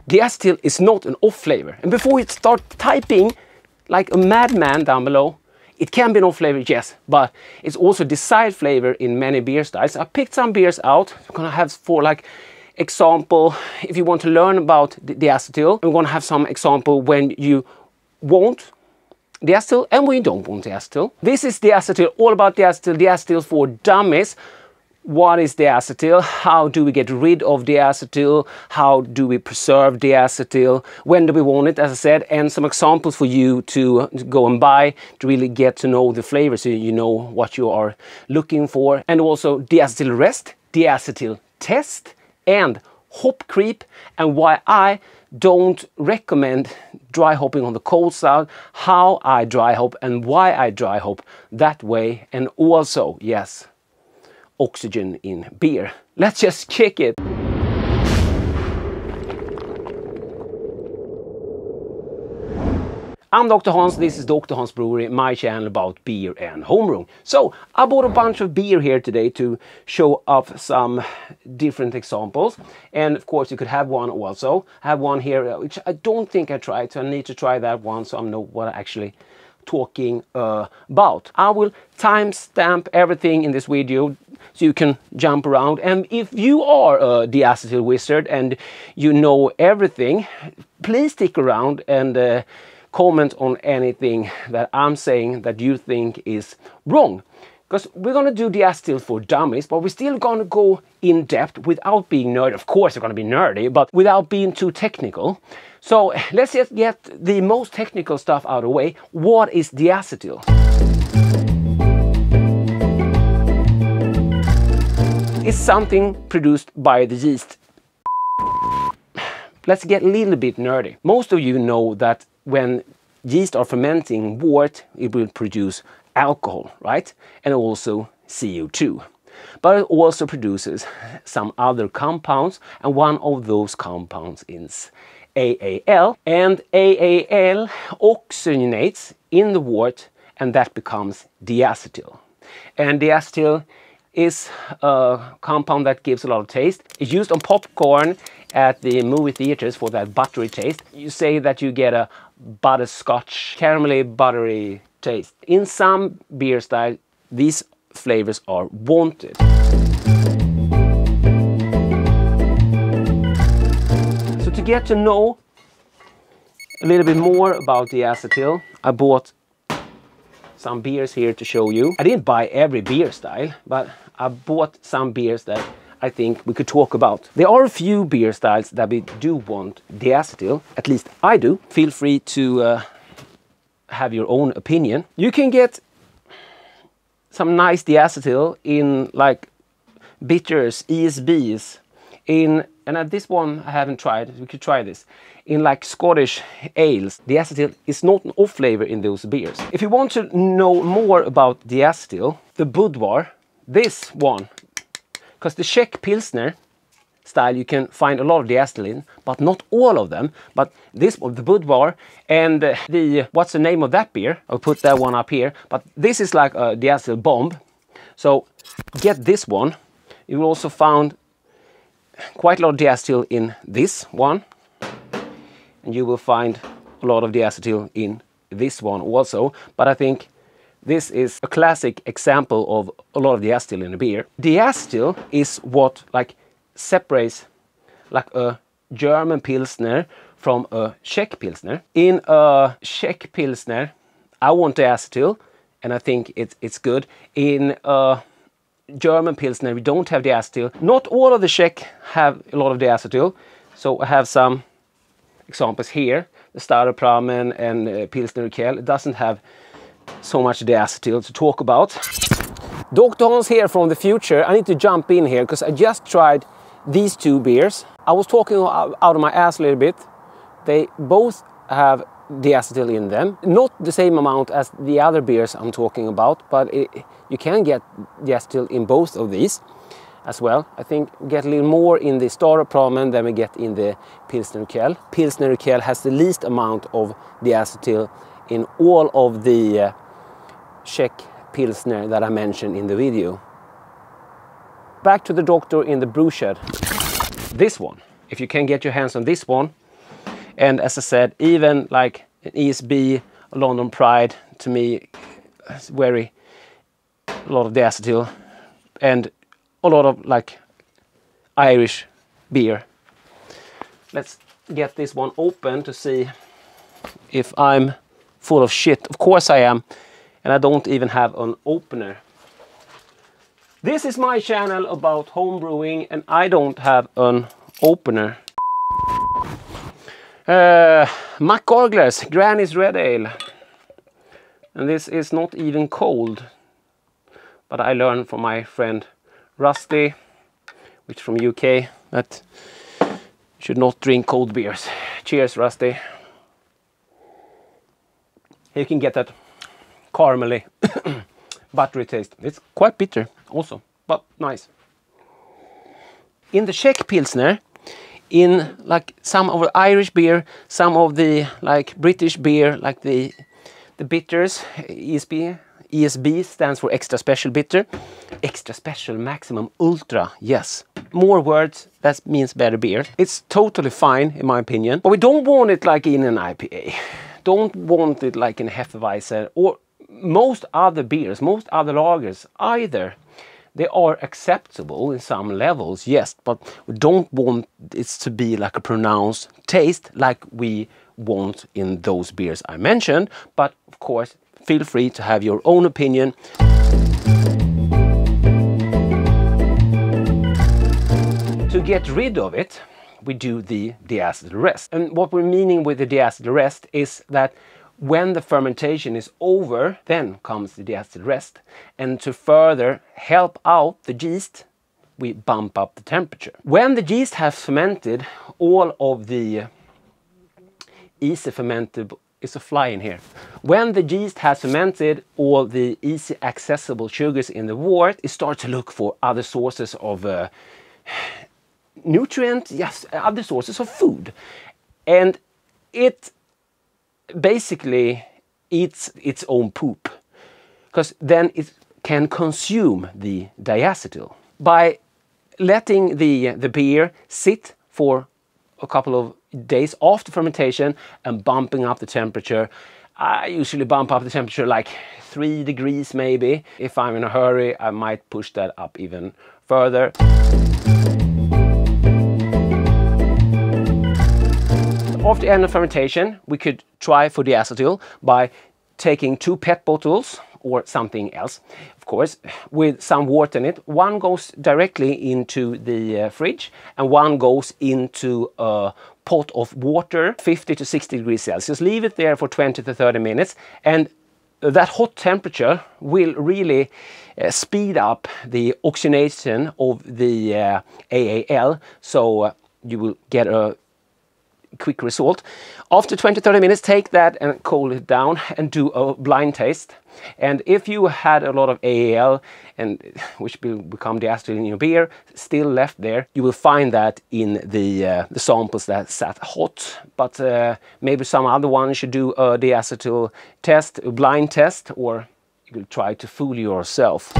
Diacetyl is not an off flavor. And before you start typing like a madman down below, it can be an off flavor, yes, but it's also desired flavor in many beer styles. I picked some beers out. I'm gonna have for like example, if you want to learn about diacetyl, I'm gonna have some example when you want diacetyl and when you don't want diacetyl. This is diacetyl, all about diacetyl, diacetyl for dummies. What is diacetyl? How do we get rid of diacetyl? How do we preserve diacetyl? When do we want it, as I said, and some examples for you to go and buy to really get to know the flavor so you know what you are looking for. And also Diacetyl Rest, Diacetyl Test, and hop creep, and why I don't recommend dry hopping on the cold side, how I dry hop and why I dry hop that way, and also, yes, oxygen in beer. Let's just kick it. I'm Dr. Hans, this is Dr. Hans Brewery, my channel about beer and homebrewing. So, I bought a bunch of beer here today to show off some different examples. And of course you could have one also. I have one here which I don't think I tried, so I need to try that one so I know what I'm actually talking about. I will timestamp everything in this video so you can jump around. And if you are a diacetyl wizard and you know everything, please stick around and comment on anything that I'm saying that you think is wrong. Because we're going to do diacetyl for dummies, but we're still going to go in depth without being nerdy. Of course we're going to be nerdy, but without being too technical. So let's just get the most technical stuff out of the way. What is diacetyl? It's something produced by the yeast. Let's get a little bit nerdy. Most of you know that when yeast are fermenting wort, it will produce alcohol, right? And also CO2. But it also produces some other compounds, and one of those compounds is AAL. And AAL oxygenates in the wort, and that becomes diacetyl. And diacetyl is a compound that gives a lot of taste. It's used on popcorn at the movie theaters for that buttery taste. You say that you get a butterscotch, caramelly, buttery taste. In some beer style, these flavors are wanted. So to get to know a little bit more about diacetyl, I bought some beers here to show you. I didn't buy every beer style, but I bought some beers that I think we could talk about. There are a few beer styles that we do want diacetyl, at least I do. Feel free to have your own opinion. You can get some nice diacetyl in like bitters, ESBs, and this one I haven't tried, we could try this. In like Scottish ales, diacetyl is not an off flavor in those beers. If you want to know more about diacetyl, the Budvar, this one, because the Czech Pilsner style you can find a lot of diacetyl in, but not all of them. But this one, the Budvar, and the, what's the name of that beer? I'll put that one up here. But this is like a diacetyl bomb. So get this one. You will also find quite a lot of diacetyl in this one. And you will find a lot of diacetyl in this one also. But I think this is a classic example of a lot of diacetyl in a beer. Diacetyl is what like separates like a German Pilsner from a Czech Pilsner. In a Czech Pilsner, I want diacetyl, and I think it's good. In a German Pilsner, we don't have diacetyl. Not all of the Czech have a lot of diacetyl, so I have some examples here. The Staropramen and Pilsner Urqel, it doesn't have so much diacetyl to talk about. Dr. Hans here from the future. I need to jump in here because I just tried these two beers. I was talking out of my ass a little bit. They both have diacetyl in them. Not the same amount as the other beers I'm talking about, but you can get diacetyl in both of these as well. I think we get a little more in the Staropramen than we get in the Pilsner Urqel. Pilsner Urqel has the least amount of diacetyl in all of the Czech Pilsner that I mentioned in the video. Back to the doctor in the brew shed. This one, if you can get your hands on this one, And as I said, even like an ESB, a London Pride, to me, it's very, a lot of diacetyl, and a lot of like Irish beer. Let's get this one open to see if I'm full of shit. Of course I am, and I don't even have an opener. This is my channel about homebrewing, and I don't have an opener. McGargler's Granny's Red Ale. And this is not even cold. But I learned from my friend Rusty, which from UK, that you should not drink cold beers. Cheers, Rusty. You can get that caramely, buttery taste. It's quite bitter also, but nice. In the Czech Pilsner, in like some of the Irish beer, some of the like British beer, like the bitters, ESB stands for extra special bitter, extra special, maximum, ultra, yes. More words, that means better beer. It's totally fine in my opinion, but we don't want it like in an IPA. Don't want it like in a Hefeweizen or most other beers, most other lagers either. They are acceptable in some levels, yes, but we don't want it to be like a pronounced taste like we want in those beers I mentioned. But of course, feel free to have your own opinion. To get rid of it, we do the Diacetyl Rest. And what we're meaning with the Diacetyl Rest is that when the fermentation is over, then comes the Diacetyl Rest. And to further help out the yeast, we bump up the temperature. When the yeast has fermented all of the easy fermentable, it's a fly in here. When the yeast has fermented all the easy accessible sugars in the wort, it starts to look for other sources of nutrient, yes, other sources of food. And it basically eats its own poop, because then it can consume the diacetyl. By letting the beer sit for a couple of days after fermentation and bumping up the temperature, I usually bump up the temperature like 3 degrees maybe. If I'm in a hurry, I might push that up even further. After the end of fermentation, we could try for diacetyl by taking 2 PET bottles or something else, of course, with some water in it. One goes directly into the fridge and one goes into a pot of water, 50 to 60 degrees Celsius. Leave it there for 20 to 30 minutes, and that hot temperature will really speed up the oxygenation of the AAL, so you will get a quick result. After 20-30 minutes, take that and cool it down and do a blind taste. And if you had a lot of AAL, and which will become diacetyl in your beer, still left there, you will find that in the samples that sat hot. But maybe some other one should do a diacetyl test, a blind test, or you will try to fool yourself.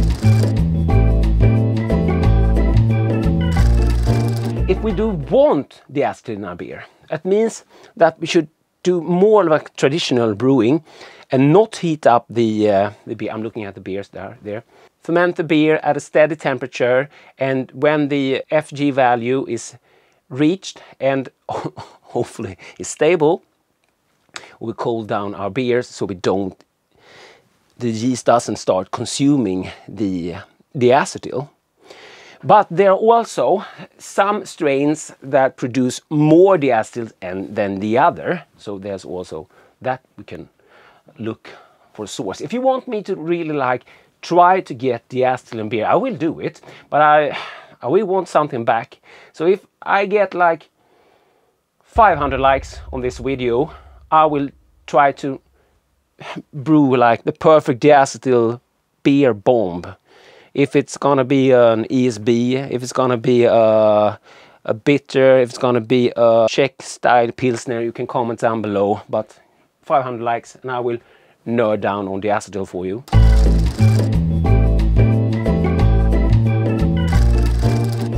If we do want diacetyl in our beer, that means that we should do more like traditional brewing and not heat up the beer. I'm looking at the beers there. Ferment the beer at a steady temperature, and when the FG value is reached and hopefully is stable, we cool down our beers so the yeast doesn't start consuming the acetyl. But there are also some strains that produce more diacetyl than the other. So there's also that we can look for a source. If you want me to really like try to get diacetyl in beer, I will do it. But I will want something back. So if I get like 500 likes on this video, I will try to brew like the perfect diacetyl beer bomb. If it's gonna be an ESB, if it's gonna be a bitter, if it's gonna be a Czech style Pilsner, you can comment down below. But 500 likes and I will nerd down on diacetyl for you.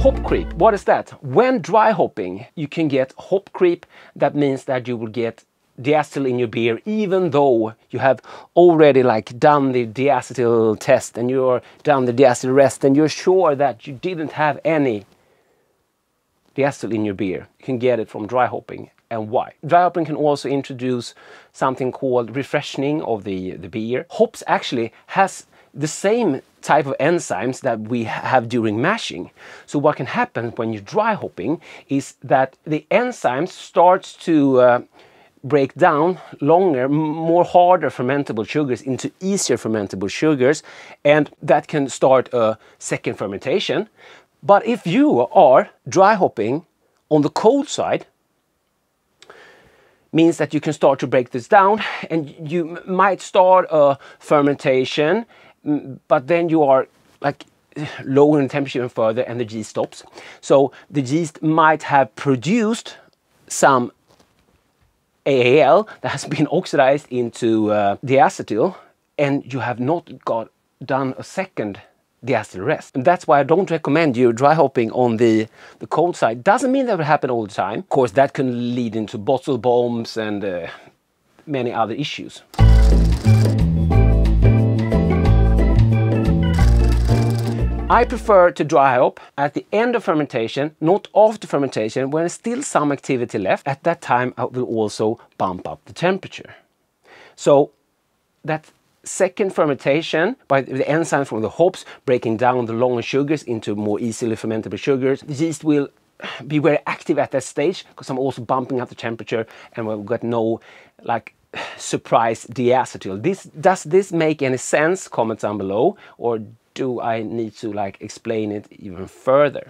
Hop creep, what is that? When dry hopping, you can get hop creep. That means that you will get diacetyl in your beer, even though you have already like done the diacetyl test and you're done the diacetyl rest and you're sure that you didn't have any diacetyl in your beer. You can get it from dry hopping. And why? Dry hopping can also introduce something called refreshing of the beer. Hops actually has the same type of enzymes that we have during mashing. So what can happen when you're dry hopping is that the enzymes starts to break down longer, more harder fermentable sugars into easier fermentable sugars, and that can start a second fermentation. But if you are dry hopping on the cold side, means that you can start to break this down and you might start a fermentation, but then you are like lowering the temperature even further and the yeast stops. So the yeast might have produced some AAL that has been oxidized into diacetyl, and you have not done a second diacetyl rest. And that's why I don't recommend you dry hopping on the cold side. Doesn't mean that will happen all the time. Of course, that can lead into bottle bombs and many other issues. I prefer to dry hop at the end of fermentation, not after fermentation, when there's still some activity left. At that time, I will also bump up the temperature. So that second fermentation, by the enzymes from the hops breaking down the longer sugars into more easily fermentable sugars, the yeast will be very active at that stage because I'm also bumping up the temperature and we'll get no like surprise diacetyl. Does this make any sense? Comment down below, or do I need to like explain it even further?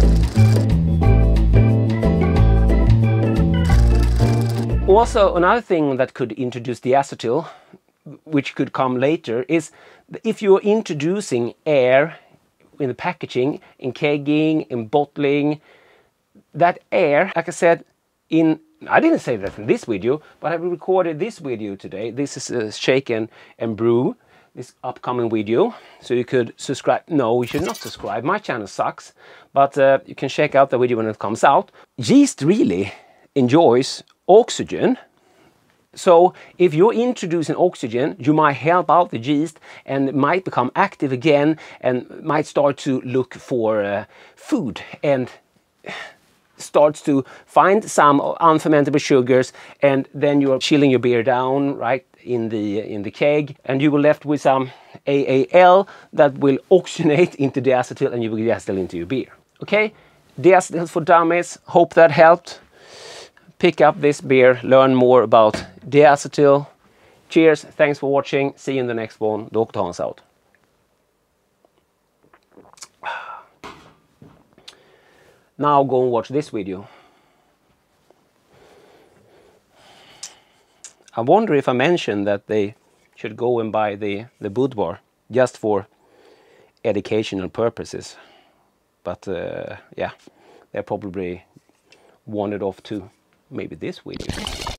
Also, another thing that could introduce diacetyl, which could come later, is if you're introducing air in the packaging, in kegging, in bottling, that air, like I said, I didn't say that in this video, but I recorded this video today. This is Shake and Brew, this upcoming video. So you could subscribe. No, you should not subscribe. My channel sucks, but you can check out the video when it comes out. Yeast really enjoys oxygen. So if you're introducing oxygen, you might help out the yeast and it might become active again and might start to look for food and starts to find some unfermentable sugars, and then you're chilling your beer down right in the keg, and you will left with some AAL that will oxygenate into diacetyl, and you will get diacetyl into your beer. Okay, Diacetyl for Dummies. Hope that helped. Pick up this beer, learn more about diacetyl. Cheers, thanks for watching. See you in the next one. DrHans out. Now go and watch this video. I wonder if I mentioned that they should go and buy the Budvar just for educational purposes. But yeah, they probably wandered off to maybe this video.